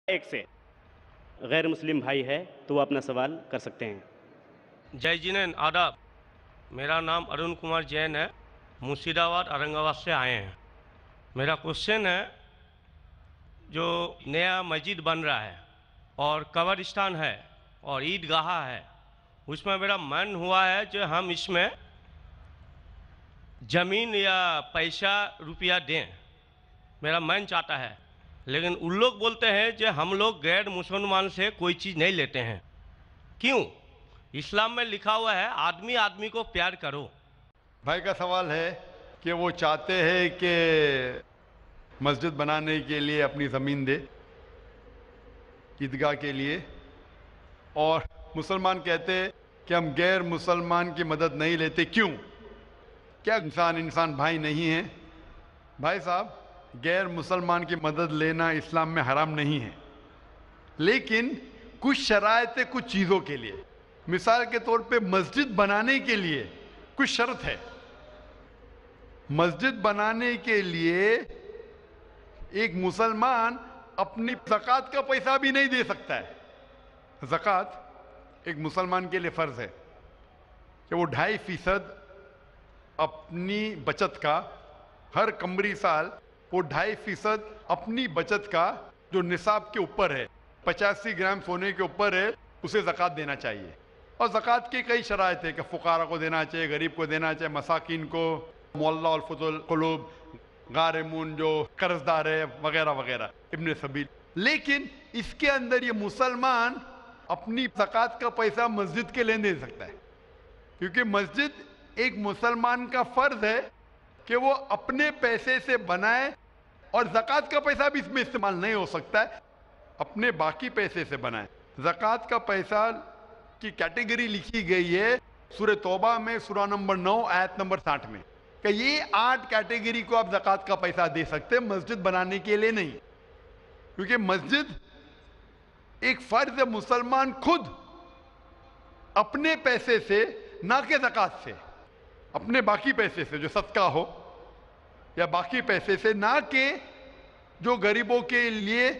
एक से गैर मुस्लिम भाई है तो वो अपना सवाल कर सकते हैं। जय जिनेन आदाब। मेरा नाम अरुण कुमार जैन है, मुर्शिदाबाद औरंगाबाद से आए हैं। मेरा क्वेश्चन है, जो नया मस्जिद बन रहा है और कब्रिस्तान है और ईदगाह है, उसमें मेरा मन हुआ है जो हम इसमें ज़मीन या पैसा रुपया दें, मेरा मन चाहता है। लेकिन उन लोग बोलते हैं कि हम लोग गैर मुसलमान से कोई चीज़ नहीं लेते हैं। क्यों? इस्लाम में लिखा हुआ है आदमी आदमी को प्यार करो। भाई का सवाल है कि वो चाहते हैं कि मस्जिद बनाने के लिए अपनी ज़मीन दे ईदगाह के लिए, और मुसलमान कहते हैं कि हम गैर मुसलमान की मदद नहीं लेते। क्यों? क्या इंसान भाई नहीं है? भाई साहब, गैर मुसलमान की मदद लेना इस्लाम में हराम नहीं है, लेकिन कुछ शराइत है कुछ चीज़ों के लिए। मिसाल के तौर पे मस्जिद बनाने के लिए कुछ शर्त है। मस्जिद बनाने के लिए एक मुसलमान अपनी ज़कात का पैसा भी नहीं दे सकता है। ज़कात एक मुसलमान के लिए फ़र्ज़ है कि वो 2.5% अपनी बचत का, हर कमरी साल वो 2.5% अपनी बचत का जो निसाब के ऊपर है, 85 ग्राम सोने के ऊपर है, उसे ज़कात देना चाहिए। और ज़कात की कई शराइत है कि फ़ुक़ारा को देना चाहिए, गरीब को देना चाहिए, मसाकिन को, मुअल्ला और फुतुल क़ुलूब, गारिमून जो कर्जदार है, वगैरह वगैरह, इब्न सबील। लेकिन इसके अंदर ये मुसलमान अपनी ज़कात का पैसा मस्जिद के लिए दे सकता है, क्योंकि मस्जिद एक मुसलमान का फ़र्ज़ है कि वो अपने पैसे से बनाए, और ज़कात का पैसा भी इसमें इस्तेमाल नहीं हो सकता है, अपने बाकी पैसे से बनाए। ज़कात का पैसा की कैटेगरी लिखी गई है सूरह तौबा में, सूरा नंबर 9 आयत नंबर 60 में, कि ये 8 कैटेगरी को आप ज़कात का पैसा दे सकते हैं, मस्जिद बनाने के लिए नहीं। क्योंकि मस्जिद एक फ़र्ज़ है, मुसलमान खुद अपने पैसे से, ना कि ज़कात से, अपने बाकी पैसे से जो सदका हो या बाकी पैसे से, ना कि जो गरीबों के लिए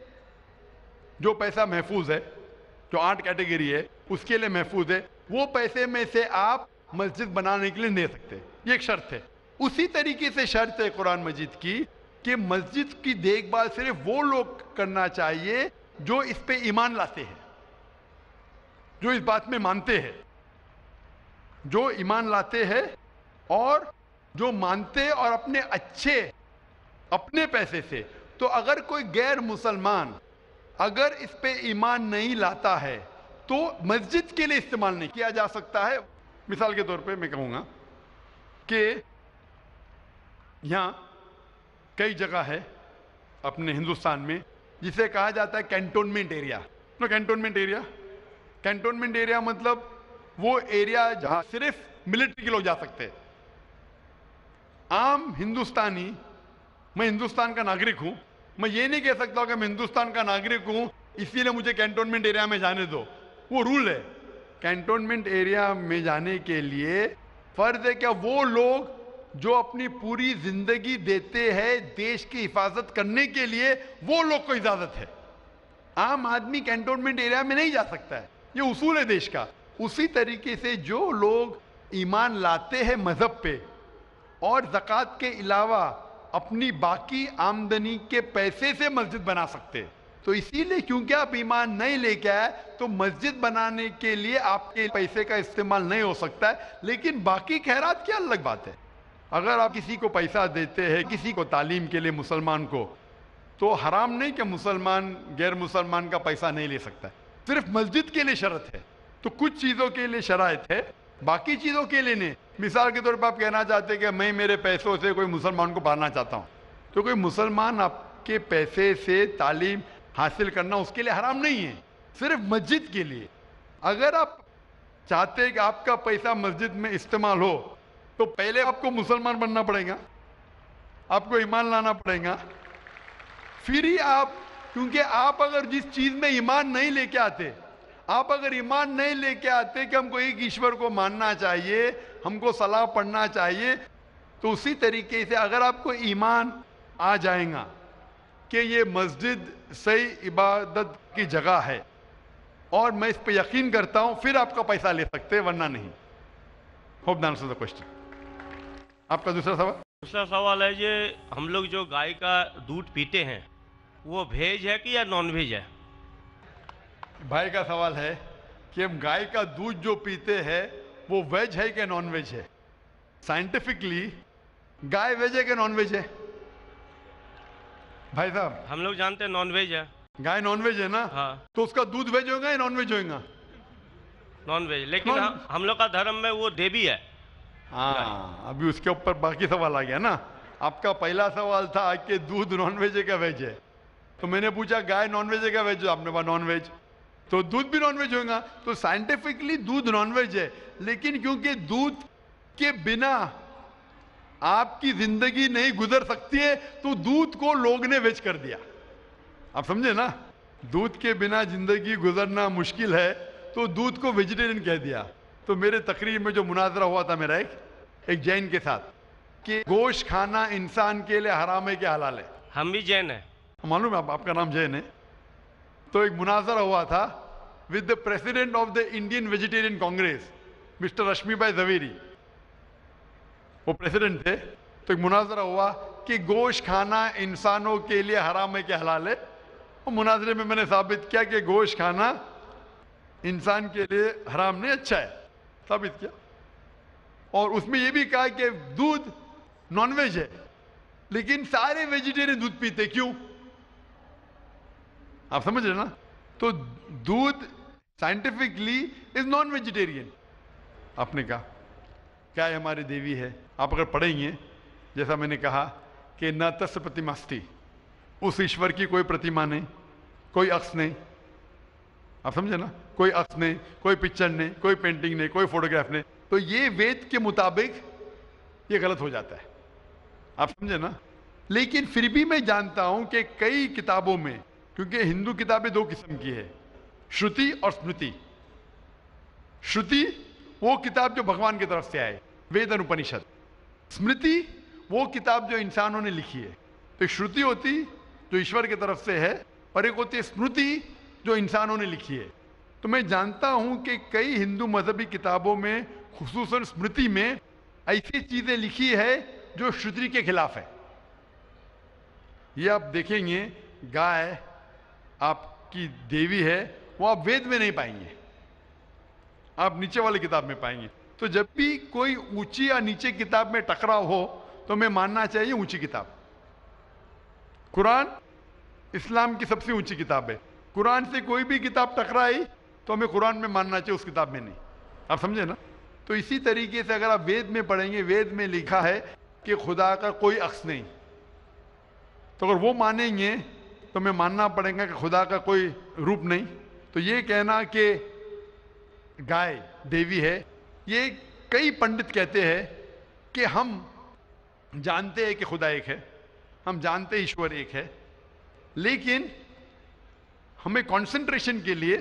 जो पैसा महफूज है, जो 8 कैटेगरी है उसके लिए महफूज है, वो पैसे में से आप मस्जिद बनाने के लिए दे सकते हैं। ये एक शर्त है। उसी तरीके से शर्त है कुरान मजीद की कि मस्जिद की देखभाल सिर्फ वो लोग करना चाहिए जो इस पे ईमान लाते हैं, जो इस बात में मानते हैं, जो ईमान लाते हैं और जो मानते और अपने अच्छे अपने पैसे से। तो अगर कोई गैर मुसलमान अगर इस पे ईमान नहीं लाता है तो मस्जिद के लिए इस्तेमाल नहीं किया जा सकता है। मिसाल के तौर पे मैं कहूँगा कि यहाँ कई जगह है अपने हिंदुस्तान में जिसे कहा जाता है कैंटोनमेंट एरिया। कैंटोनमेंट एरिया मतलब वो एरिया जहाँ सिर्फ मिलिट्री के लोग जा सकते हैं। आम हिंदुस्तानी, मैं हिंदुस्तान का नागरिक हूँ, मैं ये नहीं कह सकता कि मैं हिंदुस्तान का नागरिक हूँ इसीलिए मुझे कैंटोनमेंट एरिया में जाने दो। वो रूल है। कैंटोनमेंट एरिया में जाने के लिए फर्ज है क्या वो लोग जो अपनी पूरी जिंदगी देते हैं देश की हिफाजत करने के लिए, वो लोग को इजाजत है। आम आदमी कैंटोनमेंट एरिया में नहीं जा सकता है, ये उसूल है देश का। उसी तरीके से जो लोग ईमान लाते हैं मजहब पे और ज़कात के अलावा अपनी बाकी आमदनी के पैसे से मस्जिद बना सकते हैं। तो इसीलिए क्योंकि आप ईमान नहीं लेके आए तो मस्जिद बनाने के लिए आपके पैसे का इस्तेमाल नहीं हो सकता है। लेकिन बाकी खैरात की अलग बात है। अगर आप किसी को पैसा देते हैं, किसी को तालीम के लिए, मुसलमान को, तो हराम नहीं कि मुसलमान गैर मुसलमान का पैसा नहीं ले सकता है। सिर्फ मस्जिद के लिए शर्त है। तो कुछ चीज़ों के लिए शराइत है, बाकी चीज़ों के लिए नहीं। मिसाल के तौर पर आप कहना चाहते हैं कि मैं मेरे पैसों से कोई मुसलमान को पढ़ाना चाहता हूँ, तो कोई मुसलमान आपके पैसे से तालीम हासिल करना उसके लिए हराम नहीं है, सिर्फ मस्जिद के लिए। अगर आप चाहते हैं कि आपका पैसा मस्जिद में इस्तेमाल हो तो पहले आपको मुसलमान बनना पड़ेगा, आपको ईमान लाना पड़ेगा, फिर ही आप, क्योंकि आप अगर जिस चीज़ में ईमान नहीं लेके आते, आप अगर ईमान नहीं लेके आते कि हमको एक ईश्वर को मानना चाहिए, हमको सलाह पढ़ना चाहिए, तो उसी तरीके से अगर आपको ईमान आ जाएगा कि ये मस्जिद सही इबादत की जगह है और मैं इस पे यकीन करता हूं, फिर आपका पैसा ले सकते हैं, वरना नहीं। Hope that answers the question. आपका दूसरा सवाल? दूसरा सवाल है ये, हम लोग जो गाय का दूध पीते हैं वो वेज है कि या नॉन वेज है? भाई का सवाल है कि हम गाय का दूध जो पीते हैं वो वेज है कि नॉन वेज है। साइंटिफिकली गाय वेज है कि नॉन वेज है? भाई साहब, हम लोग जानते हैं नॉन वेज है। गाय नॉन वेज है ना? हाँ, तो उसका दूध वेज होगा या नॉन वेज होगा? नॉन वेज, लेकिन हम लोग का धर्म में वो देवी है। हाँ, अभी उसके ऊपर बाकी सवाल आ गया ना। आपका पहला सवाल था कि दूध नॉन वेज है क्या वेज है, तो मैंने पूछा गाय नॉन वेज है क्या वेज है, आपने कहा नॉन वेज, तो दूध भी नॉन वेज होगा। तो साइंटिफिकली दूध नॉन वेज है, लेकिन क्योंकि दूध के बिना आपकी जिंदगी नहीं गुजर सकती है तो दूध को लोग ने वेज कर दिया। आप समझे ना? दूध के बिना जिंदगी गुजरना मुश्किल है तो दूध को वेजिटेरियन कह दिया। तो मेरे तकरीर में जो मुनाजरा हुआ था मेरा एक जैन के साथ कि गोश्त खाना इंसान के लिए हराम है कि हलाल है। हम भी जैन है। मालूम है आपका नाम जैन है? तो एक मुनाजरा हुआ था with the president of the Indian Vegetarian Congress, mister Rashmi bhai Javeri, वो प्रेसिडेंट थे। तो एक मुनाजरा हुआ कि गोश्त खाना इंसानों के लिए हराम है कि हलाल है। और मुनाजरे में मैंने साबित किया कि गोश्त खाना इंसान के लिए हराम नहीं, अच्छा है, साबित किया। और उसमें यह भी कहा कि दूध नॉनवेज है, लेकिन सारे वेजिटेरियन दूध पीते, क्यों? आप समझ रहे ना? तो दूध साइंटिफिकली इज नॉन वेजिटेरियन। आपने कहा क्या है, हमारी देवी है। आप अगर पढ़ेंगे, जैसा मैंने कहा कि न तस् प्रतिमास्ति, उस ईश्वर की कोई प्रतिमा नहीं, कोई अक्स नहीं। आप समझे ना? कोई अक्स नहीं, कोई पिक्चर नहीं, कोई पेंटिंग नहीं, कोई फोटोग्राफ नहीं। तो ये वेद के मुताबिक ये गलत हो जाता है। आप समझे ना? लेकिन फिर भी मैं जानता हूं कि कई किताबों में, क्योंकि हिंदू किताबें दो किस्म की है, श्रुति और स्मृति। श्रुति वो किताब जो भगवान की तरफ से आए, वेद और उपनिषद। स्मृति वो किताब जो इंसानों ने लिखी है। तो श्रुति होती जो ईश्वर की तरफ से है, और एक होती है स्मृति जो इंसानों ने लिखी है। तो मैं जानता हूं कि कई हिंदू मजहबी किताबों में, खुसूसन स्मृति में, ऐसी चीजें लिखी है जो श्रुति के खिलाफ है। ये आप देखेंगे, गाय आपकी देवी है, वो आप वेद में नहीं पाएंगे, आप नीचे वाली किताब में पाएंगे। तो जब भी कोई ऊंची या नीचे किताब में टकराव हो तो हमें मानना चाहिए ऊंची किताब। कुरान इस्लाम की सबसे ऊंची किताब है। कुरान से कोई भी किताब टकराई तो हमें कुरान में मानना चाहिए, उस किताब में नहीं। आप समझे ना? तो इसी तरीके से अगर आप वेद में पढ़ेंगे, वेद में लिखा है कि खुदा का कोई अक्स नहीं, तो अगर वो मानेंगे तो हमें मानना पड़ेगा कि खुदा का कोई रूप नहीं। तो ये कहना कि गाय देवी है, ये कई पंडित कहते हैं कि हम जानते हैं कि खुदा एक है, हम जानते हैं ईश्वर एक है, लेकिन हमें कंसंट्रेशन के लिए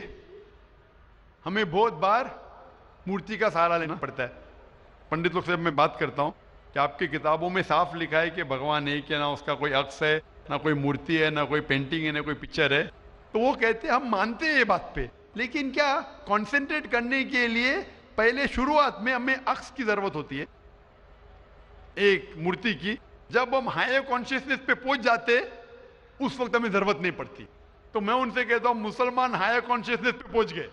हमें बहुत बार मूर्ति का सहारा लेना पड़ता है। पंडित लोग से मैं बात करता हूं कि आपकी किताबों में साफ लिखा है कि भगवान एक है, ना उसका कोई अक्स है, ना कोई मूर्ति है, ना कोई पेंटिंग है, ना कोई पिक्चर है। तो वो कहते हैं हम मानते हैं ये बात पे, लेकिन क्या कंसंट्रेट करने के लिए पहले शुरुआत में हमें अक्स की जरूरत होती है, एक मूर्ति की। जब हम हायर कॉन्शियसनेस पे पहुंच जाते उस वक्त हमें जरूरत नहीं पड़ती। तो मैं उनसे कहता हूं मुसलमान हायर कॉन्शियसनेस पे पहुंच गए,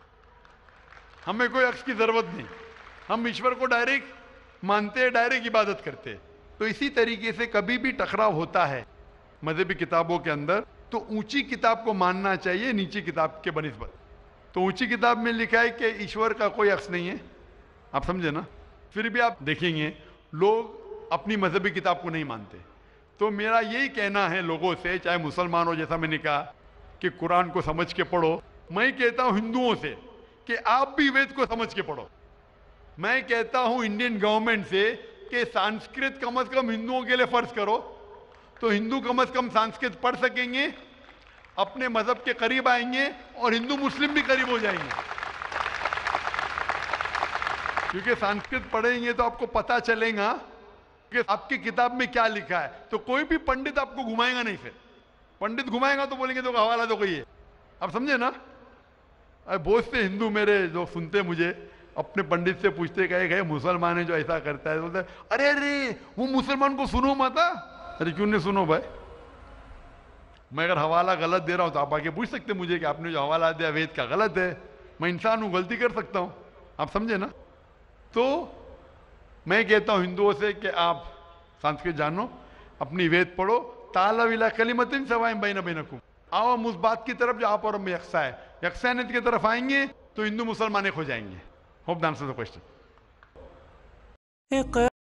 हमें कोई अक्स की जरूरत नहीं, हम ईश्वर को डायरेक्ट मानते हैं, डायरेक्ट इबादत करते हैं। तो इसी तरीके से कभी भी टकराव होता है मजहबी किताबों के अंदर तो ऊंची किताब को मानना चाहिए नीची किताब के बनिस्बत। तो ऊंची किताब में लिखा है कि ईश्वर का कोई अक्स नहीं है। आप समझे ना? फिर भी आप देखेंगे लोग अपनी मजहबी किताब को नहीं मानते। तो मेरा यही कहना है लोगों से, चाहे मुसलमान हो, जैसा मैंने कहा कि कुरान को समझ के पढ़ो, मैं कहता हूं हिंदुओं से कि आप भी वेद को समझ के पढ़ो। मैं कहता हूं इंडियन गवर्नमेंट से कि संस्कृत कम से कम हिंदुओं के लिए फर्ज करो, तो हिंदू कम से कम संस्कृत पढ़ सकेंगे, अपने मजहब के करीब आएंगे और हिंदू मुस्लिम भी करीब हो जाएंगे। क्योंकि संस्कृत पढ़ेंगे तो आपको पता चलेगा कि आपकी किताब में क्या लिखा है। तो कोई भी पंडित आपको घुमाएगा नहीं। फिर पंडित घुमाएगा तो बोलेंगे देखो हवाला दो कोई है। आप समझे ना? अरे बहुत से हिंदू मेरे जो सुनते मुझे अपने पंडित से पूछते कहे मुसलमान है जो ऐसा करता है, बोलते अरे अरे वो मुसलमान को सुनो मत। अरे क्यों नहीं सुनो भाई? मैं अगर हवाला गलत दे रहा हूं तो आप आके पूछ सकते मुझे कि आपने जो हवाला दिया वेद का गलत है। मैं इंसान हूं, गलती कर सकता हूं। आप समझे ना? तो मैं कहता हूं हिंदुओं से कि आप संस्कृत जानो, अपनी वेद पढ़ो, ताला विला कलिमतिन सवाइम बैना बैनकुम। आओ हम उस बात की तरफ जो आप और में यकसा है, यकसानियत की तरफ आएंगे तो हिंदू मुसलमान एक हो जाएंगे। Hope the answer the question.